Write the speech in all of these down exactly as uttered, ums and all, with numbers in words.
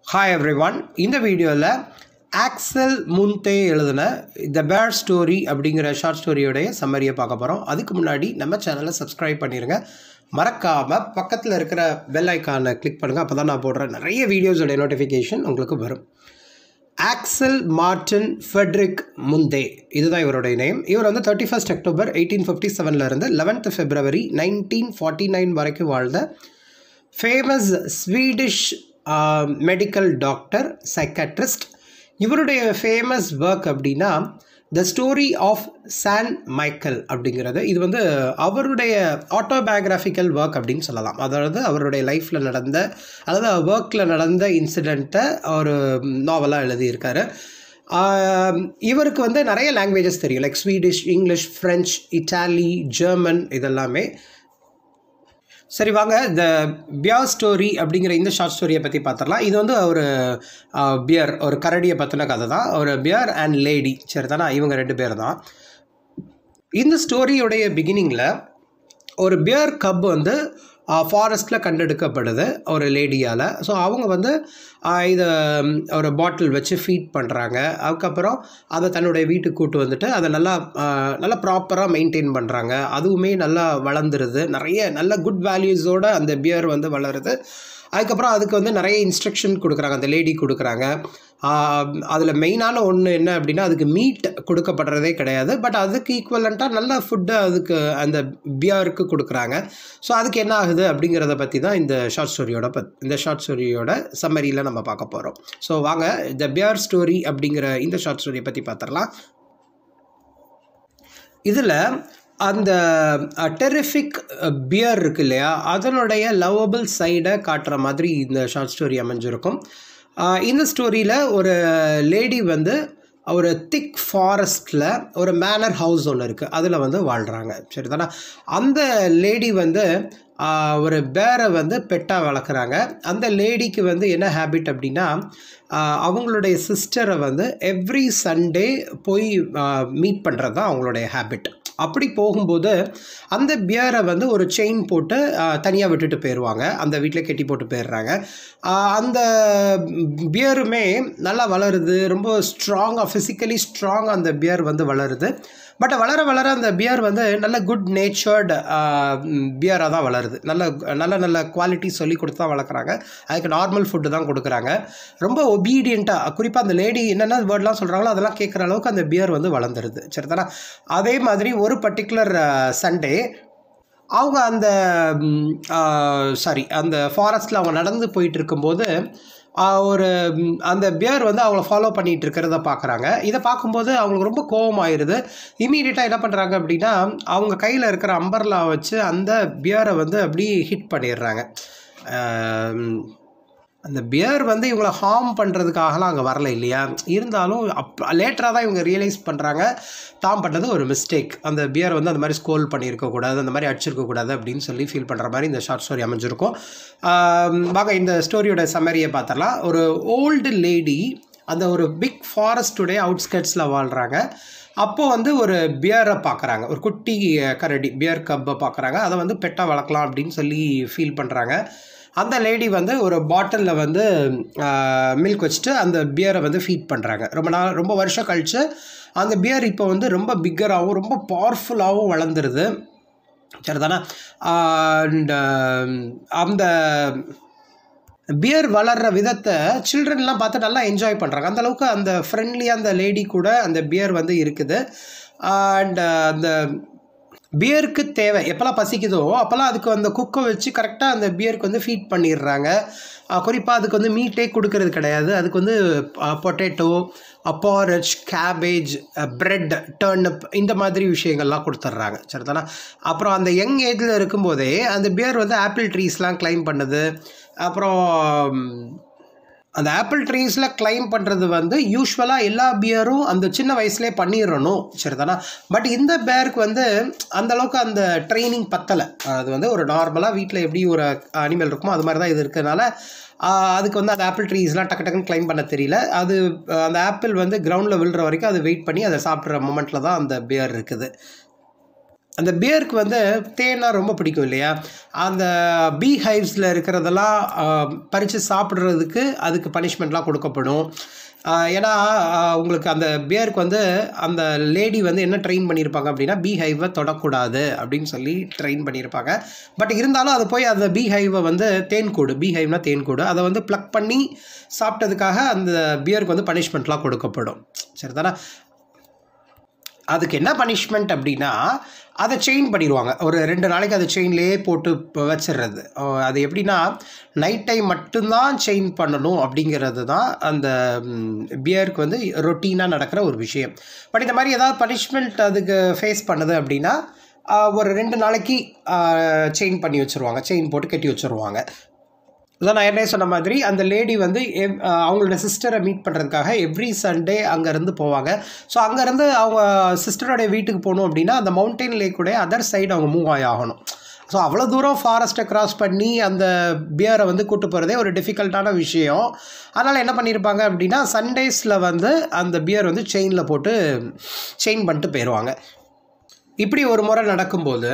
Hi everyone. இந்த வீடியோல axle முன்தே எழுதின The Bear Story அப்படிங்கிற ஷார்ட் ஸ்டோரியோடைய சம்மரியை பார்க்க போறோம். அதுக்கு முன்னாடி நம்ம சேனலை சப்ஸ்கிரைப் பண்ணிருங்க. மறக்காம பக்கத்துல இருக்கிற பெல் ஐகானை கிளிக் பண்ணுங்க. அப்பதான் நான் போடுற நிறைய வீடியோஸோட நோட்டிஃபிகேஷன் உங்களுக்கு வரும். ஆக்சல் மார்டின் ஃபெட்ரிக் முந்தே இதுதான் இவருடைய நேம். இவர் வந்து thirty first October eighteen fifty செவன்ல இருந்து eleventh February nineteen forty nine வரைக்கும் வாழ்ந்த famous Swedish medical doctor psychiatrist. இவருடைய ஃபேமஸ் ஒர்க் அப்படின்னா the story of San Michael அப்படிங்கிறது. இது வந்து அவருடைய ஆட்டோபயோகிராஃபிக்கல் ஒர்க் அப்படின்னு சொல்லலாம். அதாவது அவருடைய லைஃப்பில் நடந்த அதாவது ஒர்க்கில் நடந்த இன்சிடெண்ட்டை ஒரு நாவலாக எழுதியிருக்காரு. இவருக்கு வந்து நிறைய லாங்குவேஜஸ் தெரியும், like Swedish, English, French, Italy, German இதெல்லாமே. சரி வாங்க இந்த பியர் ஸ்டோரி அப்படிங்கிற இந்த ஷார்ட் ஸ்டோரியை பற்றி பார்த்துடலாம். இது வந்து ஒரு பியர் ஒரு கரடியை பற்றின கதை தான். ஒரு பியர் அண்ட் லேடி, சரி தானே, இவங்க ரெண்டு பேர் தான். இந்த ஸ்டோரியுடைய பிகினிங்கில் ஒரு பியர் கப் வந்து ஃபாரஸ்ட்டில் கண்டெடுக்கப்படுது ஒரு லேடியால். ஸோ அவங்க வந்து இதை ஒரு பாட்டில் வச்சு ஃபீட் பண்ணுறாங்க. அதுக்கப்புறம் அதை தன்னுடைய வீட்டுக்கு கூட்டு வந்துட்டு அதை நல்லா நல்லா ப்ராப்பராக மெயின்டைன் பண்ணுறாங்க. அதுவுமே நல்லா வளர்ந்துருது. நிறைய நல்ல குட் வேல்யூஸோடு அந்த பியர் வந்து வளருது. அதுக்கப்புறம் அதுக்கு வந்து நிறைய இன்ஸ்ட்ரக்ஷன் கொடுக்குறாங்க, அந்த லேடி கொடுக்குறாங்க. அதில் மெயினான ஒன்று என்ன அப்படின்னா, அதுக்கு மீட் கொடுக்கப்படுறதே கிடையாது, பட் அதுக்கு ஈக்குவலண்ட்டாக நல்ல ஃபுட்டு அதுக்கு அந்த பியருக்கு கொடுக்குறாங்க. ஸோ அதுக்கு என்ன ஆகுது அப்படிங்கிறத பற்றி தான் இந்த ஷார்ட் ஸ்டோரியோட பத் இந்த ஷார்ட் ஸ்டோரியோட சம்மரியில் நம்ம பார்க்க போகிறோம். ஸோ வாங்க த பியர் ஸ்டோரி அப்படிங்கிற இந்த ஷார்ட் ஸ்டோரியை பற்றி பார்த்துடலாம். இதில் அந்த டெரிஃபிக் பியர் இருக்கு இல்லையா, அதனுடைய லவ்வபிள் சைடை காட்டுற மாதிரி இந்த ஷார்ட் ஸ்டோரி அமைஞ்சிருக்கும். இந்த ஸ்டோரியில் ஒரு லேடி வந்து ஒரு திக் ஃபாரஸ்ட்டில் ஒரு மேனர் ஹவுஸ் ஒன்று இருக்குது, அதில் வந்து வாழ்கிறாங்க, சரி தானே. அந்த லேடி வந்து ஒரு பேரை வந்து பெட்டாக வளர்க்குறாங்க. அந்த லேடிக்கு வந்து என்ன ஹேபிட் அப்படின்னா, அவங்களுடைய சிஸ்டரை வந்து எவ்ரி சண்டே போய் மீட் பண்ணுறது தான் அவங்களுடைய ஹேபிட். அப்படி போகும்போது அந்த பியரை வந்து ஒரு செயின் போட்டு தனியாக விட்டுட்டு போயிடுவாங்க, அந்த வீட்டில் கெட்டி போட்டு போயிடுறாங்க. அந்த பியருமே நல்லா வளருது, ரொம்ப ஸ்ட்ராங்காக, ஃபிசிக்கலி ஸ்ட்ராங் அந்த பியர் வந்து வளருது. பட் வளர வளர அந்த பியர் வந்து நல்ல குட் நேச்சர்டு பியராக தான் வளருது. நல்ல நல்ல நல்ல குவாலிட்டி சொல்லி கொடுத்து தான் வளர்க்குறாங்க. அதுக்கு நார்மல் ஃபுட்டு தான் கொடுக்குறாங்க. ரொம்ப ஒபீடியண்ட்டாக, குறிப்பாக அந்த லேடி என்னென்ன வேர்ட்லாம் சொல்கிறாங்களோ அதெல்லாம் கேட்குற அளவுக்கு அந்த பியர் வந்து வளர்ந்துருது, சரி தானே. அதே மாதிரி ஒரு பர்டிகுலர் சண்டே அவங்க அந்த சாரி அந்த ஃபாரஸ்ட்டில் அவங்க நடந்து போயிட்டு இருக்கும்போது ஒரு அந்த பியர் வந்து அவங்கள ஃபாலோ பண்ணிகிட்டு இருக்கிறத பார்க்குறாங்க. இதை பார்க்கும்போது அவங்களுக்கு ரொம்ப கோபம் ஆயிடுது. இமீடியட்டாக என்ன பண்ணுறாங்க அப்படின்னா, அவங்க கையில் இருக்கிற அம்பர்லா வச்சு அந்த பியரை வந்து அப்படி ஹிட் பண்ணிடுறாங்க. அந்த பியர் வந்து இவங்களை ஹார்ம் பண்ணுறதுக்காகலாம் அங்கே வரல இல்லையா, இருந்தாலும் அப் லேட்டராக தான் இவங்க ரியலைஸ் பண்ணுறாங்க தான் பண்ணது ஒரு மிஸ்டேக். அந்த பியர் வந்து அந்த மாதிரி ஸ்கோல் பண்ணியிருக்கக்கூடாது, அந்த மாதிரி அடிச்சிருக்கக்கூடாது அப்படின்னு சொல்லி ஃபீல் பண்ணுற மாதிரி இந்த ஷார்ட் ஸ்டோரி அமைஞ்சிருக்கும். வாங்க இந்த ஸ்டோரியோட சம்மரியை பார்த்தரலாம். ஒரு ஓல்டு லேடி அந்த ஒரு பிக் ஃபாரஸ்ட்டுடைய அவுட்ஸ்கட்ஸில் வாழ்கிறாங்க. அப்போது வந்து ஒரு பியரை பார்க்குறாங்க, ஒரு குட்டி கரடி பியர் கப்பை பார்க்குறாங்க. அதை வந்து பெட்டாக வளர்க்கலாம் அப்படின்னு சொல்லி ஃபீல் பண்ணுறாங்க. அந்த லேடி வந்து ஒரு பாட்டிலில் வந்து மில்க் வச்சுட்டு அந்த பியரை வந்து ஃபீட் பண்ணுறாங்க. ரொம்ப நாள் ரொம்ப வருஷம் கழித்து அந்த பியர் இப்போ வந்து ரொம்ப பிக்கராகவும் ரொம்ப பவர்ஃபுல்லாகவும் வளர்ந்துருது, சரி தானே. அண்ட் அந்த பியர் வளர்கிற விதத்தை சில்ட்ரன்லாம் பார்த்து நல்லா என்ஜாய் பண்ணுறாங்க. அந்தளவுக்கு அந்த ஃப்ரெண்ட்லியாக அந்த லேடி கூட அந்த பியர் வந்து இருக்குது. அண்ட் அந்த பியருக்கு தேவை எப்போல்லாம் பசிக்குதோ அப்போல்லாம் அதுக்கு அந்த குக்கை வச்சு கரெக்டாக அந்த பியருக்கு வந்து ஃபீட் பண்ணிடுறாங்க. குறிப்பாக அதுக்கு வந்து மீட்டே கொடுக்கறது கிடையாது. அதுக்கு வந்து potato, porridge, cabbage, bread, turnip இந்த மாதிரி விஷயங்கள்லாம் கொடுத்துட்றாங்க, சரி தானே. அப்புறம் அந்த யங் ஏஜில் இருக்கும்போதே அந்த பியர் வந்து ஆப்பிள் ட்ரீஸ்லாம் கிளைம் பண்ணுது. அப்புறம் அந்த ஆப்பிள் ட்ரீஸில் கிளைம் பண்ணுறது வந்து யூஸ்வலாக எல்லா பியரும் அந்த சின்ன வயசுலேயே பண்ணிடணும், சரி தானே. பட் இந்த பேருக்கு வந்து அந்தளவுக்கு அந்த ட்ரைனிங் பத்தலை. அது வந்து ஒரு நார்மலாக வீட்டில் எப்படி ஒரு அனிமல் இருக்குமோ அது மாதிரி தான் இது இருக்கிறதுனால அதுக்கு வந்து அந்த ஆப்பிள் ட்ரீஸ்லாம் டக்கு டக்குன்னு கிளைம் பண்ண தெரியல. அது அந்த ஆப்பிள் வந்து கிரவுண்டில் விழுற வரைக்கும் அது வெயிட் பண்ணி அதை சாப்பிட்ற மொமெண்ட்டில் தான் அந்த பியர் இருக்குது. அந்த பியருக்கு வந்து தேனா ரொம்ப பிடிக்கும் இல்லையா? அந்த பீ ஹைவ்ஸில் இருக்கிறதெல்லாம் பறித்து சாப்பிட்றதுக்கு அதுக்கு பனிஷ்மெண்ட்லாம் கொடுக்கப்படும். ஏன்னா உங்களுக்கு அந்த பியருக்கு வந்து அந்த லேடி வந்து என்ன ட்ரெயின் பண்ணியிருப்பாங்க அப்படின்னா, பீ ஹைவை தொடக்கூடாது அப்படின்னு சொல்லி ட்ரெயின் பண்ணியிருப்பாங்க. பட் இருந்தாலும் அது போய் அந்த பீ ஹைவை வந்து தேன்கூடு, பீ ஹைவ்னா தேன்கூடு, அதை வந்து ப்ளக் பண்ணி சாப்பிட்டதுக்காக அந்த பியருக்கு வந்து பனிஷ்மெண்ட்லாம் கொடுக்கப்படும். சரிதானே? அதுக்கு என்ன பனிஷ்மெண்ட் அப்படின்னா, அதை செயின் பண்ணிடுவாங்க. ஒரு ரெண்டு நாளைக்கு அதை செயின்லேயே போட்டு வச்சிடுறது. அது எப்படின்னா, நைட் டைம் மட்டும்தான் செயின் பண்ணணும் அப்படிங்கிறது தான் அந்த பியருக்கு வந்து ரொட்டீனாக நடக்கிற ஒரு விஷயம். பட் இந்த மாதிரி ஏதாவது பனிஷ்மெண்ட் அதுக்கு ஃபேஸ் பண்ணுது அப்படின்னா, ஒரு ரெண்டு நாளைக்கு செயின் பண்ணி வச்சுருவாங்க, செயின் போட்டு கட்டி வச்சுருவாங்க. அதான் நான் ஏற்கனவே சொன்ன மாதிரி அந்த லேடி வந்து எவ் அவங்களோட சிஸ்டரை மீட் பண்ணுறதுக்காக எவ்ரி சண்டே அங்கேருந்து போவாங்க. ஸோ அங்கேருந்து அவங்க சிஸ்டரோடைய வீட்டுக்கு போகணும் அப்படின்னா அந்த மவுண்டெயின் லேக்குடைய அதர் சைடு அவங்க மூவ் ஆகி ஆகணும். ஸோ அவ்வளோ தூரம் ஃபாரஸ்ட்டை க்ராஸ் பண்ணி அந்த பியரை வந்து கூட்டு போகிறதே ஒரு டிஃபிகல்ட்டான விஷயம். அதனால் என்ன பண்ணியிருப்பாங்க அப்படின்னா, சண்டேஸில் வந்து அந்த பியர் வந்து செயினில் போட்டு செயின் பண்ணிட்டு போயிடுவாங்க. இப்படி ஒரு முறை நடக்கும்போது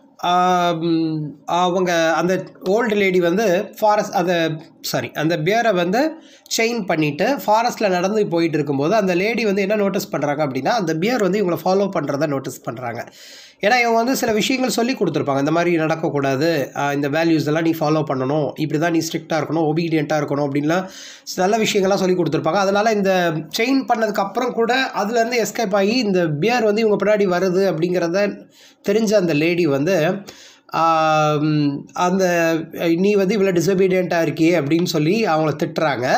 அவங்க அந்த ஓல்டு லேடி வந்து ஃபாரஸ்ட் அதை சாரி அந்த பியரை வந்து செயின் பண்ணிவிட்டு ஃபாரஸ்ட்டில் நடந்து போயிட்டு இருக்கும்போது அந்த லேடி வந்து என்ன நோட்டீஸ் பண்ணுறாங்க அப்படின்னா, அந்த பியர் வந்து இவங்களை ஃபாலோ பண்ணுறத நோட்டீஸ் பண்ணுறாங்க. ஏன்னா இவங்க வந்து சில விஷயங்கள் சொல்லி கொடுத்துருப்பாங்க. இந்த மாதிரி நடக்கக்கூடாது, இந்த வேல்யூஸ் எல்லாம் நீ ஃபாலோ பண்ணணும், இப்படி தான் நீ ஸ்ட்ரிக்டாக இருக்கணும், ஒபீடியண்ட்டாக இருக்கணும் அப்படின்லாம் நல்ல விஷயங்கள்லாம் சொல்லி கொடுத்துருப்பாங்க. அதனால் இந்த செயின் பண்ணதுக்கப்புறம் கூட அதுலேருந்து எஸ்கேப் ஆகி இந்த பியர் வந்து இவங்க பின்னாடி வருது அப்படிங்கிறத தெரிஞ்ச அந்த லேடி வந்து அந்த நீ வந்து இவ்வளோ டிசபீடியண்ட்டாக இருக்கியே அப்படின்னு சொல்லி அவங்கள திட்டுறாங்க.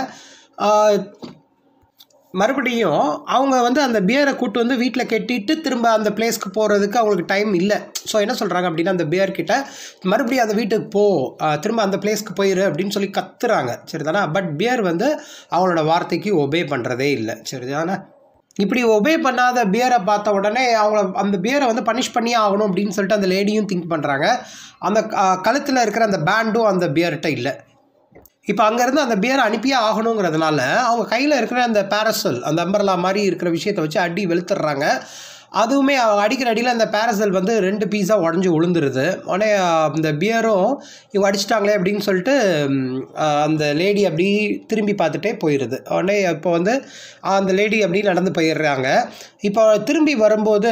மறுபடியும் அவங்க வந்து அந்த பியரை கூட்டு வந்து வீட்டில் கட்டிட்டு திரும்ப அந்த பிளேஸ்க்கு போகிறதுக்கு அவங்களுக்கு டைம் இல்லை. ஸோ என்ன சொல்கிறாங்க அப்படின்னா, அந்த பியர்கிட்ட மறுபடியும் அந்த வீட்டுக்கு போ, திரும்ப அந்த பிளேஸ்க்கு போயிரு அப்படின்னு சொல்லி கத்துறாங்க. சரிதானா? பட் பியர் வந்து அவங்களோட வார்த்தைக்கு ஒபே பண்ணுறதே இல்லை. சரிதானா? இப்படி ஒபே பண்ணாத பியரை பார்த்த உடனே அவங்கள அந்த பியரை வந்து பனிஷ் பண்ணியே ஆகணும் அப்படின்னு சொல்லிட்டு அந்த லேடியும் திங்க் பண்ணுறாங்க. அந்த கழுத்தில் இருக்கிற அந்த பேண்டும் அந்த பியர்கிட்ட இல்லை. இப்போ அங்கேருந்து அந்த பியரை அனுப்பியே ஆகணுங்கிறதுனால அவங்க கையில் இருக்கிற அந்த பேரசல், அந்த அம்பர்லா மாதிரி இருக்கிற விஷயத்தை வச்சு அடி வெளுத்துடுறாங்க. அதுவுமே அடிக்கிற அடியில் அந்த பேரசல் வந்து ரெண்டு பீஸாக உடஞ்சி விழுந்துருது. உடனே அந்த பியரும் இவங்க அடிச்சிட்டாங்களே அப்படின்னு சொல்லிட்டு அந்த லேடி அப்படி திரும்பி பார்த்துட்டே போயிடுது. உடனே இப்போ வந்து அந்த லேடி அப்படி நடந்து போயிடுறாங்க. இப்போ திரும்பி வரும்போது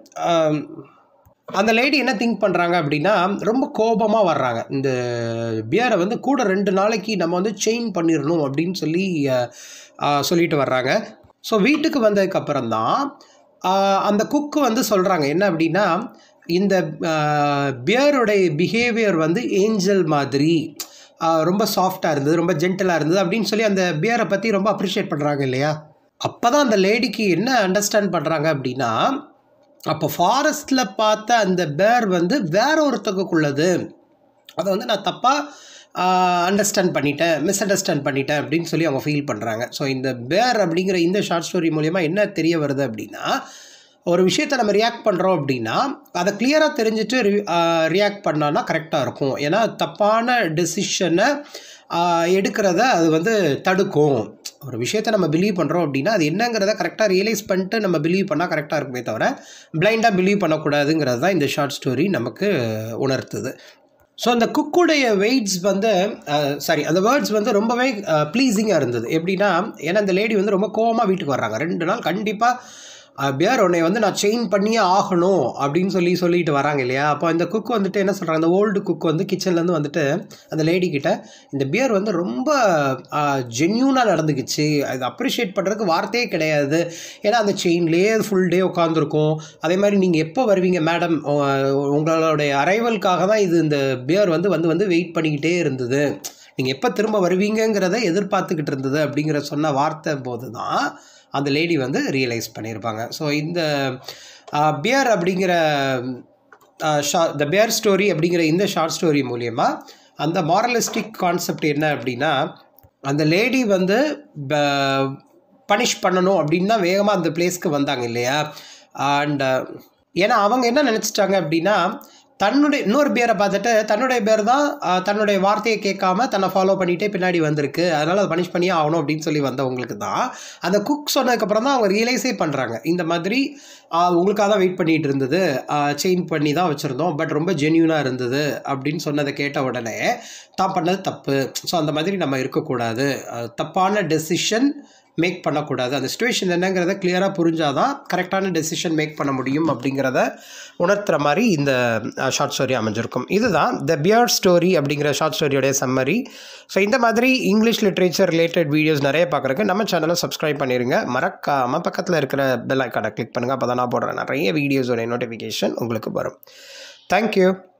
அந்த லேடி என்ன திங்க் பண்ணுறாங்க அப்படின்னா, ரொம்ப கோபமாக வர்றாங்க. இந்த பியரை வந்து கூட ரெண்டு நாளைக்கு நம்ம வந்து செயின் பண்ணிடணும் அப்படின்னு சொல்லி சொல்லிட்டு வர்றாங்க. ஸோ வீட்டுக்கு வந்ததுக்கப்புறம் தான் அந்த குக்கு வந்து சொல்கிறாங்க என்ன அப்படின்னா, இந்த பியருடைய பிஹேவியர் வந்து ஏஞ்சல் மாதிரி ரொம்ப சாஃப்டாக இருந்தது, ரொம்ப ஜென்டலாக இருந்தது அப்படின்னு சொல்லி அந்த பியரை பற்றி ரொம்ப அப்ரிஷியேட் பண்ணுறாங்க இல்லையா? அப்போ தான் அந்த லேடிக்கு என்ன அண்டர்ஸ்டாண்ட் பண்ணுறாங்க அப்படின்னா, அப்போ ஃபாரஸ்ட்டில் பார்த்த அந்த பேர் வந்து வேற ஒருத்தக்குள்ளது, அதை வந்து நான் தப்பாக அண்டர்ஸ்டாண்ட் பண்ணிட்டேன், மிஸ் அண்டர்ஸ்டாண்ட் பண்ணிட்டேன் அப்படின்னு சொல்லி அவங்க ஃபீல் பண்ணுறாங்க. ஸோ இந்த பேர் அப்படிங்கிற இந்த ஷார்ட் ஸ்டோரி மூலமா என்ன தெரிய வருது அப்படின்னா, ஒரு விஷயத்தை நம்ம ரியாக்ட் பண்ணுறோம் அப்படின்னா அதை கிளியராக தெரிஞ்சுட்டு ரி ரியாக்ட் பண்ணோன்னா கரெக்டாக இருக்கும். ஏன்னா தப்பான டெசிஷனை எடுக்கிறத அது வந்து தடுக்கும். ஒரு விஷயத்தை நம்ம பிலீவ் பண்ணுறோம் அப்படின்னா அது என்னங்கிறத கரெக்டாக ரியலைஸ் பண்ணிட்டு நம்ம பிலீவ் பண்ணால் கரெக்டாக இருக்குமே தவிர பிளைண்டாக பிலீவ் பண்ணக்கூடாதுங்கிறது தான் இந்த ஷார்ட் ஸ்டோரி நமக்கு உணர்த்துது. ஸோ அந்த குக்குடைய வெயிட்ஸ் வந்து சாரி அந்த வேர்ட்ஸ் வந்து ரொம்பவே ப்ளீஸிங்காக இருந்தது. எப்படின்னா, ஏன்னா அந்த லேடி வந்து ரொம்ப கோவமாக வீட்டுக்கு வர்றாங்க. ரெண்டு நாள் கண்டிப்பாக பியர் உன்னை வந்து நான் செயின் பண்ணியே ஆகணும் அப்படின்னு சொல்லி சொல்லிட்டு வராங்க இல்லையா? அப்போ இந்த குக் வந்துட்டு என்ன சொல்கிறாங்க, அந்த ஓல்டு குக் வந்து கிச்சன்லேருந்து வந்துட்டு அந்த லேடி கிட்ட இந்த பியர் வந்து ரொம்ப ஜென்யூனாக நடந்துக்குச்சு, அது அப்ரிஷியேட் பண்ணுறதுக்கு வார்த்தையே கிடையாது. ஏன்னா அந்த செயின்லேயே ஃபுல் டே உட்காந்துருக்கும். அதே மாதிரி நீங்கள் எப்போ வருவீங்க மேடம், உங்களுடைய அரைவலுக்காக தான் இது இந்த பியர் வந்து வந்து வந்து வெயிட் பண்ணிக்கிட்டே இருந்தது, நீங்கள் எப்போ திரும்ப வருவீங்கிறத எதிர்பார்த்துக்கிட்டு இருந்தது அப்படிங்கிற சொன்ன வார்த்தை போது தான் அந்த லேடி வந்து ரியலைஸ் பண்ணியிருப்பாங்க. ஸோ இந்த பியர் அப்படிங்கிற ஷா த பியர் ஸ்டோரி அப்படிங்கிற இந்த ஷார்ட் ஸ்டோரி மூலமா அந்த மாரலிஸ்டிக் கான்செப்ட் என்ன அப்படின்னா, அந்த லேடி வந்து பனிஷ் பண்ணணும் அப்படின்னு தான் வேகமாக அந்த பிளேஸ்க்கு வந்தாங்க இல்லையா? அண்ட் ஏன்னா அவங்க என்ன நினச்சிட்டாங்க அப்படின்னா, தன்னுடைய இன்னொரு பேரை பார்த்துட்டு தன்னுடைய பேர் தான் தன்னுடைய வார்த்தையை கேட்காம தன்னை ஃபாலோ பண்ணிகிட்டே பின்னாடி வந்திருக்கு, அதனால் அதை பனிஷ் பண்ணியே ஆகணும் அப்படின்னு சொல்லி வந்தவங்களுக்கு தான் அந்த குக் சொன்னதுக்கப்புறம் தான் அவங்க ரியலைஸே பண்ணுறாங்க, இந்த மாதிரி உங்களுக்காக தான் வெயிட் பண்ணிகிட்டு இருந்தது, செயின் பண்ணி தான் வச்சுருந்தோம், பட் ரொம்ப ஜென்யூனாக இருந்தது அப்படின்னு சொன்னதை கேட்ட உடனே தான் பண்ணது தப்பு. ஸோ அந்த மாதிரி நம்ம இருக்கக்கூடாது, தப்பான டெசிஷன் மேக் பண்ணக்கூடாது, அந்த சிச்சுவேஷன் என்னங்கிறத கிளியராக புரிஞ்சாதான் கரெக்டான டெசிஷன் மேக் பண்ண முடியும் அப்படிங்கிறத உணர்த்துற மாதிரி இந்த ஷார்ட் ஸ்டோரி அமைஞ்சிருக்கும். இதுதான் த பியர்ட் ஸ்டோரி அப்படிங்கிற ஷார்ட் ஸ்டோரியோடைய சம்மரி. ஸோ இந்த மாதிரி இங்கிலீஷ் லிட்ரேச்சர் ரிலேட்டட் வீடியோஸ் நிறைய பார்க்குறதுக்கு நம்ம சேனலை சப்ஸ்கிரைப் பண்ணிடுங்க. மறக்காமல் பக்கத்தில் இருக்கிற பெல் ஐக்கானை கிளிக் பண்ணுங்கள், அப்போ தான் நான் போடுறேன் நிறைய வீடியோஸோடைய நோட்டிஃபிகேஷன் உங்களுக்கு வரும். தேங்க்யூ.